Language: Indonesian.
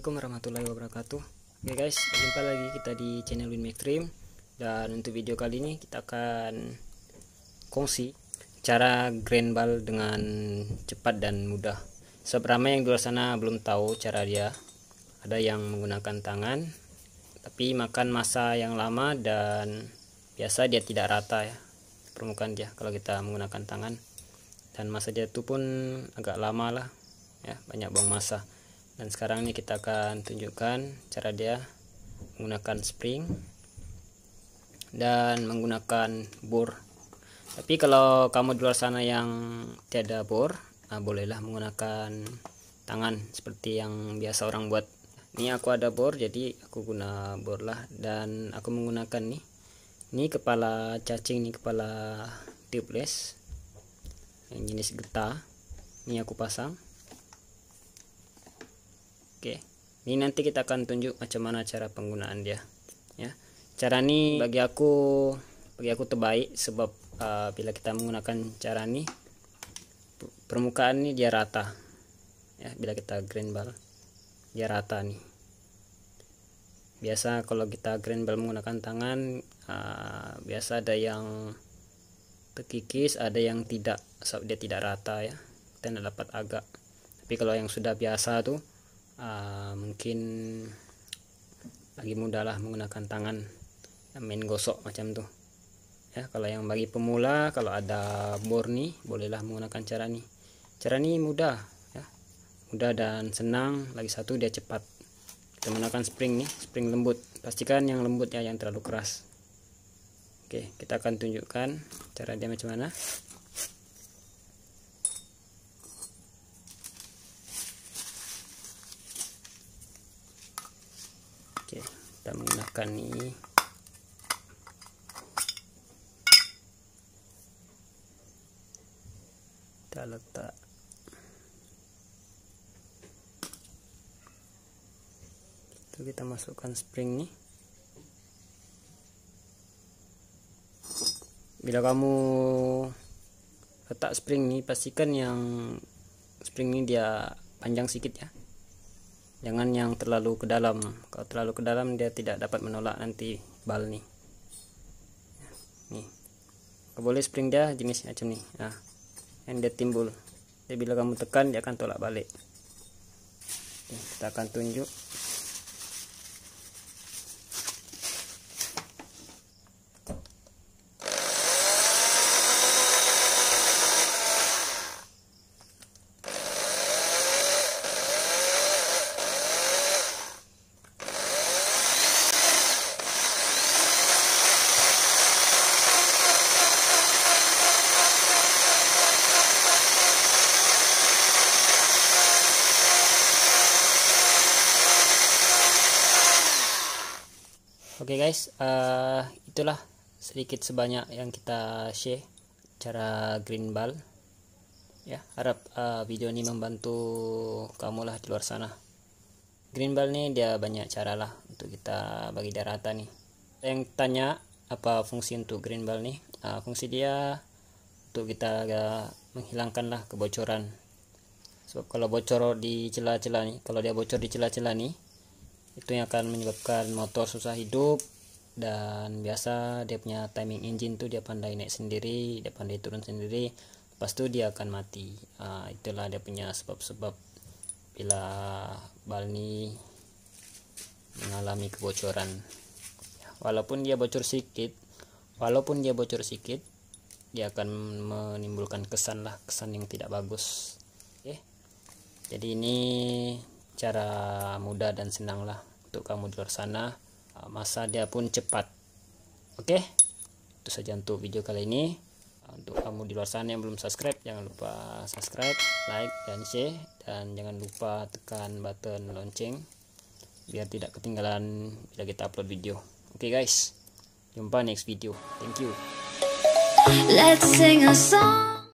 Assalamualaikum warahmatullahi wabarakatuh. Oke guys, jumpa lagi kita di channel Winmake, dan untuk video kali ini kita akan kongsi cara grind ball dengan cepat dan mudah. Sebab ramai yang di luar sana belum tahu cara dia. Ada yang menggunakan tangan tapi makan masa yang lama, dan biasa dia tidak rata ya permukaan dia kalau kita menggunakan tangan, dan masa jatuh pun agak lama lah ya, banyak buang masa. Dan sekarang ini kita akan tunjukkan cara dia menggunakan spring dan menggunakan bor. Tapi kalau kamu di luar sana yang tiada bor, bolehlah menggunakan tangan seperti yang biasa orang buat. Ini aku ada bor, jadi aku guna bor lah, dan aku menggunakan ini kepala cacing, ini kepala tubeless yang jenis getah. Ini aku pasang. Oke, ini nanti kita akan tunjuk macam mana cara penggunaan dia ya. Cara ini bagi aku terbaik, sebab bila kita menggunakan cara ini permukaan ini dia rata ya. Bila kita grind ball dia rata nih. Biasa kalau kita grind ball menggunakan tangan, biasa ada yang terkikis, ada yang tidak, sebab dia tidak rata ya, kita tidak dapat agak. Tapi kalau yang sudah biasa tuh mungkin lagi mudah lah menggunakan tangan, main gosok macam tuh ya. Kalau yang bagi pemula, kalau ada bor nih, bolehlah menggunakan cara nih. Cara ini mudah ya, mudah dan senang. Lagi satu dia cepat. Kita menggunakan spring nih, spring lembut. Pastikan yang lembut ya, yang terlalu keras. Oke, kita akan tunjukkan cara dia macam mana. Oke, kita menggunakan ini. Kita letak. Itu kita masukkan spring nih. Bila kamu letak spring nih, pastikan yang spring ini dia panjang sedikit ya. Jangan yang terlalu ke dalam. Kalau terlalu ke dalam dia tidak dapat menolak nanti bal nih. Nih. Kalau boleh spring dia jenis macam nih. Nah, yang dia timbul. Jadi bila kamu tekan dia akan tolak balik. Oke, kita akan tunjuk. Oke guys, itulah sedikit sebanyak yang kita share cara grind ball ya. Harap video ini membantu kamu lah di luar sana. Grind ball nih dia banyak cara lah untuk kita bagi dia rata nih. Yang tanya apa fungsi untuk grind ball nih? Fungsi dia untuk kita menghilangkan lah kebocoran. Sebab kalau bocor di celah-celah nih, kalau dia bocor di celah-celah nih, itu yang akan menyebabkan motor susah hidup. Dan biasa dia punya timing engine tuh dia pandai naik sendiri, dia pandai turun sendiri, lepas itu dia akan mati. Itulah dia punya sebab-sebab bila bal ini mengalami kebocoran. Walaupun dia bocor sedikit, dia akan menimbulkan kesan yang tidak bagus. Oke. Jadi ini cara mudah dan senang lah untuk kamu di luar sana. Masa dia pun cepat. Oke, itu saja untuk video kali ini. Untuk kamu di luar sana yang belum subscribe, jangan lupa subscribe, like, dan share. Dan jangan lupa tekan button lonceng biar tidak ketinggalan bila kita upload video. Oke guys, jumpa next video. Thank you. Let's sing a song.